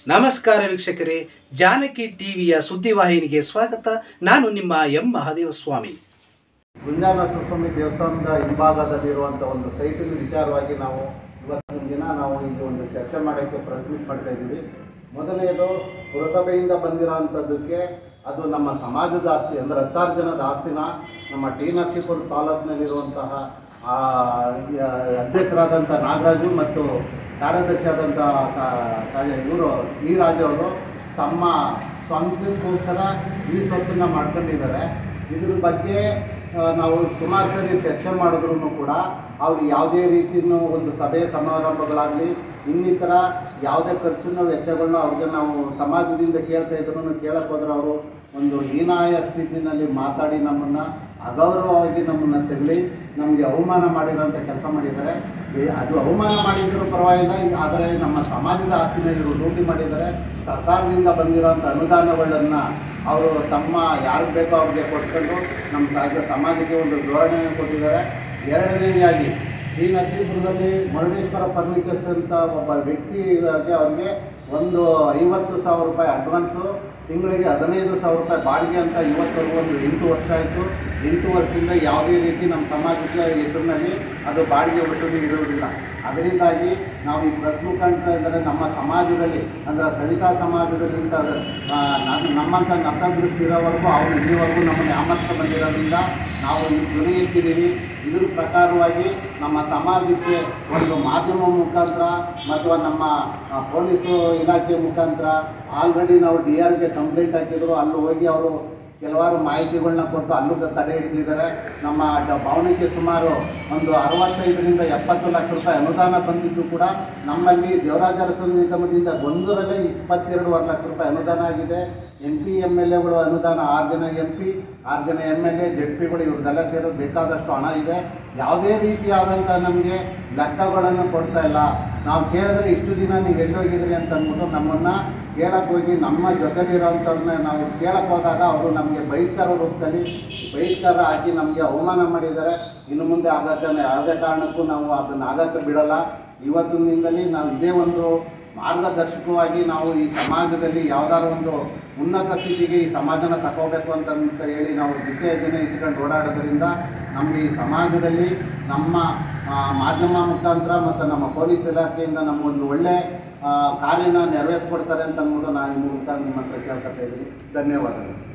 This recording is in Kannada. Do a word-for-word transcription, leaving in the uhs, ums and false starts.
ನಮಸ್ಕಾರ ವೀಕ್ಷಕರೇ, ಜಾನಕಿ ಟಿವಿಯ ಸುದ್ದಿವಾಹಿನಿಗೆ ಸ್ವಾಗತ. ನಾನು ನಿಮ್ಮ ಎಂ ಮಹಾದೇವ ಸ್ವಾಮಿ. ಗುಂಜಾನರಸಿಂಹ ಸ್ವಾಮಿ ದೇವಸ್ಥಾನದ ಹಿಂಭಾಗದಲ್ಲಿರುವಂಥ ಒಂದು ಸೈಟಿನ ವಿಚಾರವಾಗಿ ನಾವು ಇವತ್ತಿನ ದಿನ ನಾವು ಇಲ್ಲಿ ಒಂದು ಚರ್ಚೆ ಮಾಡೋಕ್ಕೆ ಪ್ರೆಸ್ ಮೀಟ್ ಮಾಡ್ತಾ ಇದ್ದೀವಿ. ಮೊದಲನೇದು, ಪುರಸಭೆಯಿಂದ ಬಂದಿರೋಂಥದ್ದಕ್ಕೆ ಅದು ನಮ್ಮ ಸಮಾಜದ ಆಸ್ತಿ, ಅಂದರೆ ಹತ್ತಾರು ಜನದ ಆಸ್ತಿನ ನಮ್ಮ ಟಿ ನರಸೀಪುರ ತಾಲೂಕಿನಲ್ಲಿರುವಂತಹ ಅಧ್ಯಕ್ಷರಾದಂಥ ನಾಗರಾಜು ಮತ್ತು ಕಾರ್ಯದರ್ಶಿ ಆದಂಥ ಇವರು ಈ ರಾಜು ಅವರು ತಮ್ಮ ಸ್ವಂತಕ್ಕೋಸ್ಕರ ಈ ಸ್ವತ್ತನ್ನು ಮಾಡ್ಕೊಂಡಿದ್ದಾರೆ. ಇದ್ರ ಬಗ್ಗೆ ನಾವು ಸುಮಾರು ಸರಿ ಚರ್ಚೆ ಮಾಡಿದ್ರು ಕೂಡ ಅವರು ಯಾವುದೇ ರೀತಿಯೂ ಒಂದು ಸಭೆ ಸಮಾರಂಭಗಳಾಗಲಿ ಇನ್ನಿತರ ಯಾವುದೇ ಖರ್ಚನ್ನು ವೆಚ್ಚಗಳನ್ನ ಅವ್ರಿಗೆ ನಾವು ಸಮಾಜದಿಂದ ಕೇಳ್ತಾ ಇದ್ರು ಕೇಳಕ್ಕೆ ಹೋದ್ರೆ ಅವರು ಒಂದು ಹೀನಾಯ ಸ್ಥಿತಿನಲ್ಲಿ ಮಾತಾಡಿ ನಮ್ಮನ್ನು ಅಗೌರವವಾಗಿ ನಮ್ಮನ್ನು ತೆಗಳಿ ನಮಗೆ ಅವಮಾನ ಮಾಡಿರೋಂಥ ಕೆಲಸ ಮಾಡಿದ್ದಾರೆ. ಅದು ಅವಮಾನ ಮಾಡಿದರೂ ಪರವಾಗಿಲ್ಲ, ಆದರೆ ನಮ್ಮ ಸಮಾಜದ ಆಸ್ತಿನ ಇವರು ಲೂಟಿ ಮಾಡಿದ್ದಾರೆ. ಸರ್ಕಾರದಿಂದ ಬಂದಿರೋಂಥ ಅನುದಾನಗಳನ್ನು ಅವರು ತಮ್ಮ ಯಾರಿಗೆ ಬೇಕೋ ಅವ್ರಿಗೆ ಕೊಟ್ಕೊಂಡು ನಮ್ಮ ಸಹಜ ಸಮಾಜಕ್ಕೆ ಒಂದು ಧೋರಣೆ ಕೊಟ್ಟಿದ್ದಾರೆ. ಎರಡನೇದಾಗಿ ಈ ನರಸೀಪುರದಲ್ಲಿ ಮುರುಡೇಶ್ವರ ಫರ್ನಿಚರ್ಸ್ ಅಂತ ಒಬ್ಬ ವ್ಯಕ್ತಿಗೆ ಅವ್ರಿಗೆ ಒಂದು ಐವತ್ತು ಸಾವಿರ ರೂಪಾಯಿ ಅಡ್ವಾನ್ಸು, ತಿಂಗಳಿಗೆ ಹದಿನೈದು ಸಾವಿರ ರೂಪಾಯಿ ಬಾಡಿಗೆ ಅಂತ ಇವತ್ತವರೆಗೂ ಒಂದು ಎಂಟು ವರ್ಷ ಆಯಿತು. ಎಂಟು ವರ್ಷದಿಂದ ಯಾವುದೇ ರೀತಿ ನಮ್ಮ ಸಮಾಜಕ್ಕೆ ಹೆಸರಿನಲ್ಲಿ ಅದು ಬಾಡಿಗೆ ವಸೂಲಿ ಇರುವುದಿಲ್ಲ. ಅದರಿಂದಾಗಿ ನಾವು ಈ ಪ್ರೆಸ್ ಮುಖಾಂತರ ಅಂದರೆ ನಮ್ಮ ಸಮಾಜದಲ್ಲಿ ಅಂದರೆ ಸರಿತಾ ಸಮಾಜದಲ್ಲಿ ಇಂಥ ನಮ್ಮಂಥ ನತದೃಷ್ಟಿ ಇರೋವರೆಗೂ ಅವರು ಇಲ್ಲಿವರೆಗೂ ನಮ್ಮನ್ನು ಯಾಮರ್ಸ್ಕೊಂಡು ಬಂದಿರೋದ್ರಿಂದ ನಾವು ಈ ಧ್ವನಿ ಎತ್ತಿದ್ದೀವಿ. ಇದ್ರ ಪ್ರಕಾರವಾಗಿ ನಮ್ಮ ಸಮಾಜಕ್ಕೆ ಒಂದು ಮಾಧ್ಯಮ ಮುಖಾಂತರ ಮತ್ತು ನಮ್ಮ ಪೊಲೀಸು ಇಲಾಖೆ ಮುಖಾಂತರ ಆಲ್ರೆಡಿ ನಾವು ಡಿ ಆರ್ಗೆ ಕಂಪ್ಲೇಂಟ್ ಹಾಕಿದ್ರು. ಅಲ್ಲಿ ಹೋಗಿ ಅವರು ಕೆಲವಾರು ಮಾಹಿತಿಗಳನ್ನ ಕೊಟ್ಟು ಅಲ್ಲೂ ತಡೆ ಹಿಡಿದಿದ್ದಾರೆ. ನಮ್ಮ ಭವನಕ್ಕೆ ಸುಮಾರು ಒಂದು ಅರವತ್ತೈದರಿಂದ ಎಪ್ಪತ್ತು ಲಕ್ಷ ರೂಪಾಯಿ ಅನುದಾನ ಬಂದಿದ್ದು ಕೂಡ ನಮ್ಮಲ್ಲಿ ದೇವರಾಜ ಅರಸು ನಿಗಮದಿಂದ ಒಂದರಲ್ಲೇ ಇಪ್ಪತ್ತೆರಡೂವರೆ ಲಕ್ಷ ರೂಪಾಯಿ ಅನುದಾನ ಆಗಿದೆ. ಎಂ ಪಿ ಎಮ್ ಎಲ್ ಎಗಳು ಅನುದಾನ ಆರು ಜನ ಎಂ ಪಿ ಆರು ಜನ ಎಮ್ ಎಲ್ ಎ ಜೆಡ್ ಪಿಗಳು ಇವ್ರದ್ದೆಲ್ಲ ಸೇರೋದು ಬೇಕಾದಷ್ಟು ಹಣ ಇದೆ. ಯಾವುದೇ ರೀತಿಯಾದಂಥ ನಮಗೆ ಲೆಕ್ಕಗಳನ್ನು ಕೊಡ್ತಾ ಇಲ್ಲ. ನಾವು ಕೇಳಿದ್ರೆ ಇಷ್ಟು ದಿನ ನೀವು ಎಲ್ಲೋಗಿದ್ರಿ ಅಂತ ಅಂದ್ಬಿಟ್ಟು ನಮ್ಮನ್ನು ಕೇಳಕ್ಕೆ ಹೋಗಿ ನಮ್ಮ ಜೊತೆಲಿರೋಂಥವ್ರನ್ನ ನಾವು ಕೇಳಕ್ಕೆ ಹೋದಾಗ ಅವರು ನಮಗೆ ಬಹಿಷ್ಕಾರ ರೂಪದಲ್ಲಿ ಬಹಿಷ್ಕಾರ ಹಾಕಿ ನಮಗೆ ಅವಮಾನ ಮಾಡಿದ್ದಾರೆ. ಇನ್ನು ಮುಂದೆ ಆಗಕ್ಕೆ ಯಾವುದೇ ಕಾರಣಕ್ಕೂ ನಾವು ಅದನ್ನು ಆಗಕ್ಕೆ ಬಿಡಲ್ಲ. ಇವತ್ತಿನಿಂದಲೇ ನಾವು ಇದೇ ಒಂದು ಮಾರ್ಗದರ್ಶಕವಾಗಿ ನಾವು ಈ ಸಮಾಜದಲ್ಲಿ ಯಾವುದಾದ್ರು ಒಂದು ಉನ್ನತ ಸ್ಥಿತಿಗೆ ಈ ಸಮಾಜನ ತಗೋಬೇಕು ಅಂತ ಹೇಳಿ ನಾವು ದಿಟ್ಟ ಜನ ಇಟ್ಕೊಂಡು ಓಡಾಡೋದ್ರಿಂದ ನಮಗೆ ಈ ಸಮಾಜದಲ್ಲಿ ನಮ್ಮ ಮಾಧ್ಯಮ ಮುಖಾಂತರ ಮತ್ತು ನಮ್ಮ ಪೊಲೀಸ್ ಇಲಾಖೆಯಿಂದ ನಮಗೊಂದು ಒಳ್ಳೆ ಕಾರ್ಯನ ನೆರವೇರಿಸ್ಕೊಡ್ತಾರೆ ಅಂತ ಅಂದ್ಬಿಟ್ಟು ನಾನು ಈ ಮೂಲಕ ನಿಮ್ಮ ಹತ್ರ ಕೇಳ್ಕೊತಾ ಇದ್ದೀನಿ. ಧನ್ಯವಾದಗಳು.